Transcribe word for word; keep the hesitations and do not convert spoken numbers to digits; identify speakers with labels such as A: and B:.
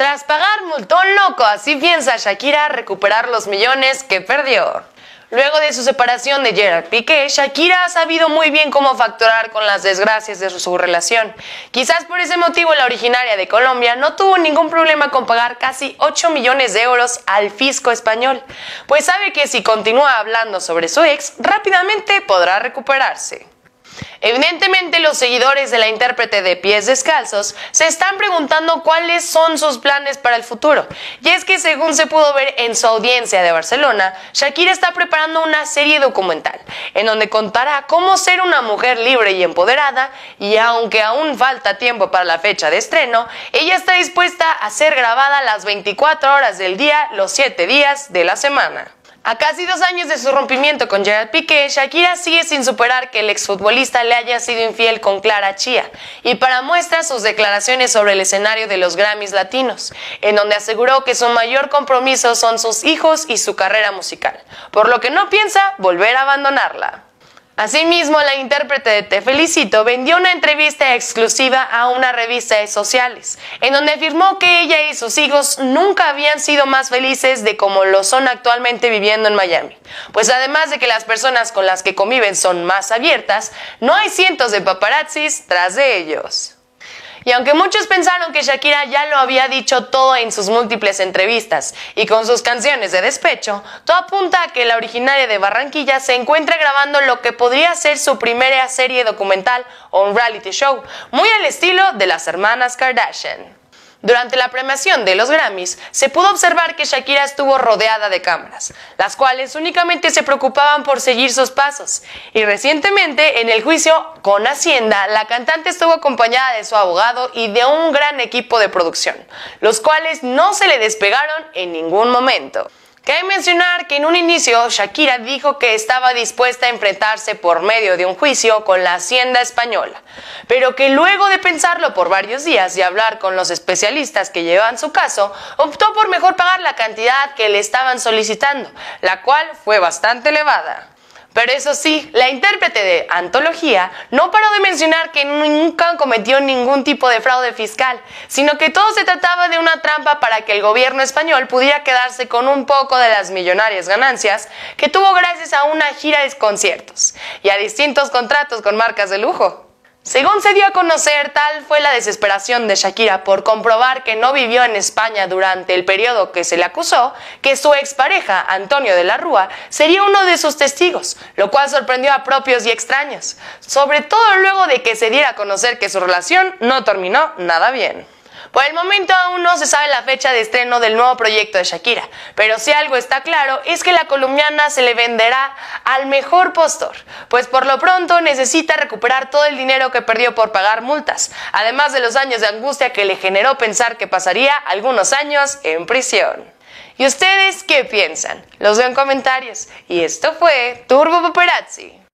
A: Tras pagar multón loco, así piensa Shakira recuperar los millones que perdió. Luego de su separación de Gerard Piqué, Shakira ha sabido muy bien cómo facturar con las desgracias de su relación. Quizás por ese motivo la originaria de Colombia no tuvo ningún problema con pagar casi ocho millones de euros al fisco español, pues sabe que si continúa hablando sobre su ex, rápidamente podrá recuperarse. Evidentemente, los seguidores de la intérprete de Pies Descalzos se están preguntando cuáles son sus planes para el futuro. Y es que, según se pudo ver en su audiencia de Barcelona, Shakira está preparando una serie documental, en donde contará cómo ser una mujer libre y empoderada, y aunque aún falta tiempo para la fecha de estreno, ella está dispuesta a ser grabada las veinticuatro horas del día, los siete días de la semana. A casi dos años de su rompimiento con Gerard Piqué, Shakira sigue sin superar que el exfutbolista le haya sido infiel con Clara Chía, y para muestra sus declaraciones sobre el escenario de los Grammys latinos, en donde aseguró que su mayor compromiso son sus hijos y su carrera musical, por lo que no piensa volver a abandonarla. Asimismo, la intérprete de Te Felicito vendió una entrevista exclusiva a una revista de sociales, en donde afirmó que ella y sus hijos nunca habían sido más felices de como lo son actualmente viviendo en Miami, pues además de que las personas con las que conviven son más abiertas, no hay cientos de paparazzis tras de ellos. Y aunque muchos pensaron que Shakira ya lo había dicho todo en sus múltiples entrevistas y con sus canciones de despecho, todo apunta a que la originaria de Barranquilla se encuentra grabando lo que podría ser su primera serie documental o un reality show, muy al estilo de las hermanas Kardashian. Durante la premiación de los Grammys, se pudo observar que Shakira estuvo rodeada de cámaras, las cuales únicamente se preocupaban por seguir sus pasos. Y recientemente, en el juicio con Hacienda, la cantante estuvo acompañada de su abogado y de un gran equipo de producción, los cuales no se le despegaron en ningún momento. Cabe mencionar que en un inicio Shakira dijo que estaba dispuesta a enfrentarse por medio de un juicio con la Hacienda española, pero que luego de pensarlo por varios días y hablar con los especialistas que llevan su caso, optó por mejor pagar la cantidad que le estaban solicitando, la cual fue bastante elevada. Pero eso sí, la intérprete de Antología no paró de mencionar que nunca cometió ningún tipo de fraude fiscal, sino que todo se trataba de una trampa para que el gobierno español pudiera quedarse con un poco de las millonarias ganancias que tuvo gracias a una gira de conciertos y a distintos contratos con marcas de lujo. Según se dio a conocer, tal fue la desesperación de Shakira por comprobar que no vivió en España durante el periodo que se le acusó, que su expareja, Antonio de la Rúa, sería uno de sus testigos, lo cual sorprendió a propios y extraños, sobre todo luego de que se diera a conocer que su relación no terminó nada bien. Por el momento aún no se sabe la fecha de estreno del nuevo proyecto de Shakira, pero si algo está claro es que la colombiana se le venderá al mejor postor, pues por lo pronto necesita recuperar todo el dinero que perdió por pagar multas, además de los años de angustia que le generó pensar que pasaría algunos años en prisión. ¿Y ustedes qué piensan? Los veo en comentarios. Y esto fue Turbo Paparazzi.